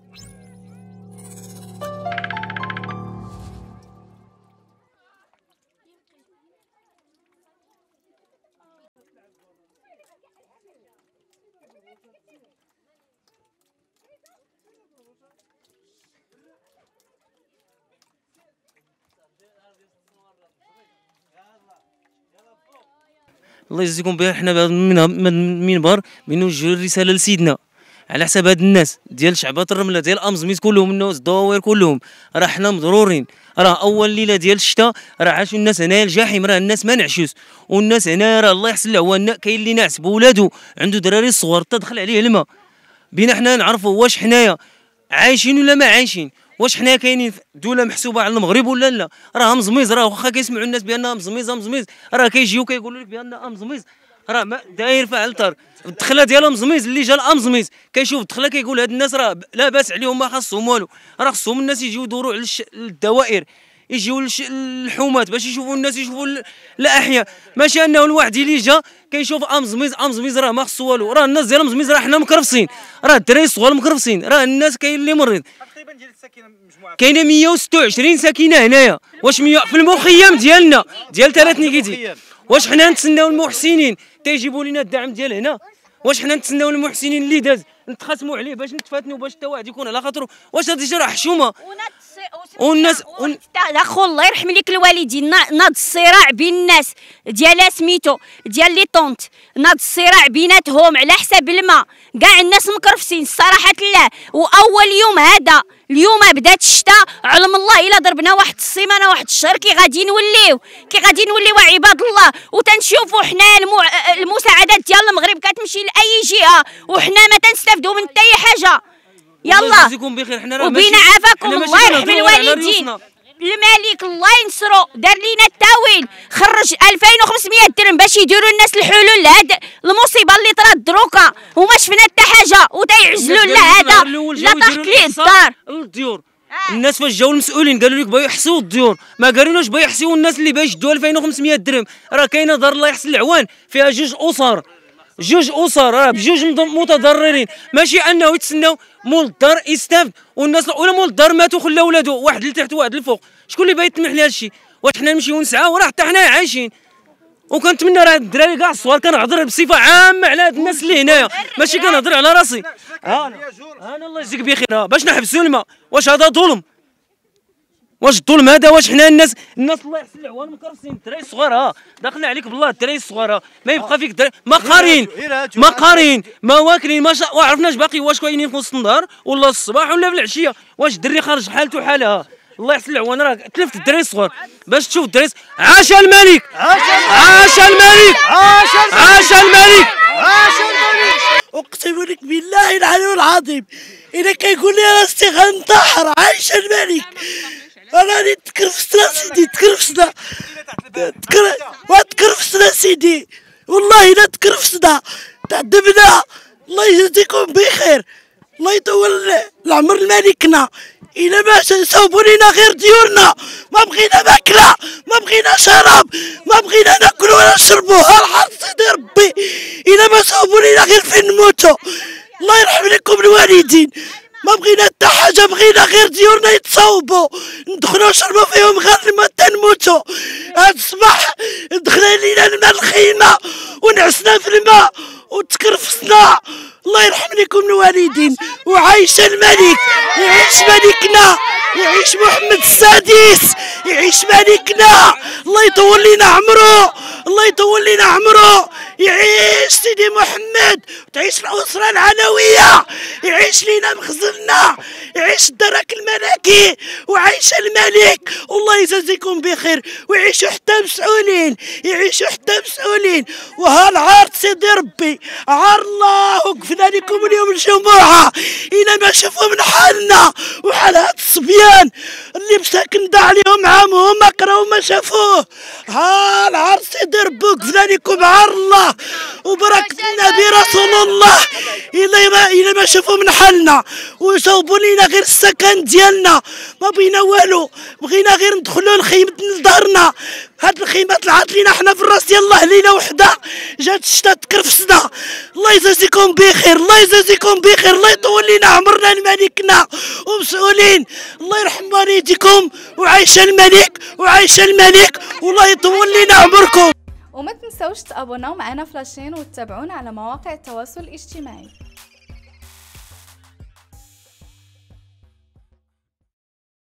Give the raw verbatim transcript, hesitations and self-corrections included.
الله يجزيكم بخير. حنا بهذا المنبر بنوجهوا الرساله لسيدنا على حساب هاد الناس ديال شعبات الرمله ديال امزميت كلهم الناس الدواوير كلهم، راه حنا مضرورين. راه اول ليله ديال الشتاء راه عاشوا الناس هنايا الجحيم، راه الناس ما نعشوش، والناس هنا راه الله يحسن العوان كاين اللي ناعس بولادو عنده دراري صغار تدخل عليه الماء. بينا حنا نعرفوا واش حنايا عايشين ولا ما عايشين، واش حنايا كاينين في دوله محسوبه على المغرب ولا لا. راه مزميز، راه واخا كيسمعوا الناس بانها مزميزه مزميز، راه كيجيو كيقولوا لك بانها مزميز، راه ما داير فعل طار الدخله ديال مزميز. اللي جا الامزميز كيشوف الدخله كيقول هاد الناس راه لا باس عليهم، ما خاصهم والو، راه خصهم الناس يجيو يدوروا على الدوائر، يجيو للحومات باش يشوفوا الناس، يشوفوا الاحياء، ماشي انه الواحد اللي جا كيشوف امزميز امزميز راه ما خصو والو. راه الناس ديال امزميز راه حنا مكرفسين، راه الدراري الصغار مكرفسين، راه الناس كاين اللي مريض. تقريبا ديال الساكنه مجموعه كاينه مية وستة وعشرين ساكنه هنايا. واش مية في المخيم ديالنا ديال ثلاث نيكيتي؟ واش حنا نتسناو المحسنين تيجيبوا لنا الدعم ديال هنا؟ واش حنا نتسناو المحسنين اللي داز نتخاصموا عليه باش نتفاتنوا باش حتى واحد يكون على خاطره؟ واش هادشي راه حشومه؟ والناس اخو الله يرحم لك الوالدين، ناض الصراع بين الناس ديال سميتو ديال لي طونت، ناض الصراع بيناتهم على حساب الماء، كاع الناس مكرفسين صراحه الله. واول يوم هذا اليوم بدات الشتاء، علم الله الا ضربنا واحد السيمانه واحد الشهر كي غادي نوليو كي غادي نوليو عباد الله. وتنشوفوا حنا المساعدات ديال المغرب كتمشي لاي جهه وحنا ما تنستافدوا من حتى حاجه. يلا وبينا عافاكم الله يرحم الوالدين. الملك الله ينصرو دار لينا التاويل، خرج ألفين وخمسمية درهم باش يديروا الناس الحلول لهاد المصيبه اللي طرات دروكا، وما شفنا حتى حاجه وتيعجلوا لا هذا لا طاحت ليه الدار الديور. الناس فاش جاو المسؤولين قالوا لك بغاو يحسوا الديور، ما قالولناش بغاو يحسوا الناس اللي باش يدوا ألفين وخمسمية درهم. راه كاينه دار الله يحسن العوان فيها جوج اسر، جوج اسر راه بجوج متضررين، ماشي انه يتسناو مول الدار يستافد والناس، ولا مول الدار ماتوا خلى ولادو واحد لتحت وواحد لفوق. شكون اللي باغي يتمح لهذا الشيء؟ واش حنا نمشيو نسعاو؟ راه حتى حنا عايشين. وكنتمنى راه الدراري كاع الصغار كنهضر بصفه عامه على هاد الناس اللي هنايا، ماشي كنهضر على راسي. انا انا الله يجزيك بخير باش نحبسوا الماء. واش هذا ظلم؟ واش الظلم هذا؟ واش حنا الناس الناس الله يحسن العوان مكرسين الدراري الصغار، ها داخلين عليك بالله الدراري الصغار ما يبقى فيك دراري ما قارين ما قارين ما واكلين ما عرفناش باقي واش كاينين في وسط النهار ولا الصباح ولا في العشيه. واش الدري خارج حالته حالها؟ الله يحسن العوان راه تلفت الدراري الصغار باش تشوف الدراري. عاش الملك عاش الملك عاش الملك عاش الملك. اقسم لك بالله العلي العظيم الا كيقول لي راسي غنطحر. عايش الملك. انا تكرفسنا سيدي تكرفسنا تكرفسنا سيدي والله الا تكرفسنا تعذبنا. الله يجزيكم بخير، الله يطول العمر لملكنا. الا ما صوبوا لينا غير ديورنا ما بغينا ماكله ما بغينا شراب ما بغينا ناكلوا ولا نشربوا. ها الحظ سيدي ربي الا ما صوبوا لينا غير فين نموتوا. الله يرحم لكم الوالدين. ما بغينا حتى حاجه، بغينا غير ديورنا يتصاوبوا ندخلوا نشربوا فيهم غير لما تنموتوا. هاد الصباح دخلنا لينا الماء الخيمه ونعسنا في الماء وتكرفسنا. الله يرحم لكم الوالدين. وعايش الملك، يعيش ملكنا، يعيش محمد السادس، يعيش ملكنا. الله يطول لنا عمره، الله يطول لنا عمره. يعيش سيدي محمد وتعيش الأسرة العلوية، يعيش لينا مخزننا، يعيش الدرك الملكي وعيش الملك. والله يجازيكم بخير ويعيشوا حتى مسؤولين، يعيشوا حتى مسؤولين. وها العار سيدي ربي عار الله وقفنا لكم اليوم الجمعة. إلا ما شافوا من حالنا وحال هاد الصبيان اللي مساكن دا عليهم عامهم ما قراو ما شافوه. ها العرس يدير بوك فلانكم عار الله وبركة النبي رسول الله. إلا ما إلا ما شافوا من حالنا ويصوبوا لينا غير السكن ديالنا ما بغينا والو، بغينا غير ندخلوا لخيمة لدارنا. هاد الخيمة طلعت لينا حنا في الراس ديال الله ليلة وحدة جات الشتا تكرفسنا. الله يجازيكم بخير، الله يجازيكم بخير، الله يطول لينا عمرنا الملكنا ومسؤولين. الله يرحم والديكم وعايش الملك وعايش الملك والله يطول لينا عمركم. وما تنسوش تابوناو معنا في لاشين وتتابعونا على مواقع التواصل الاجتماعي.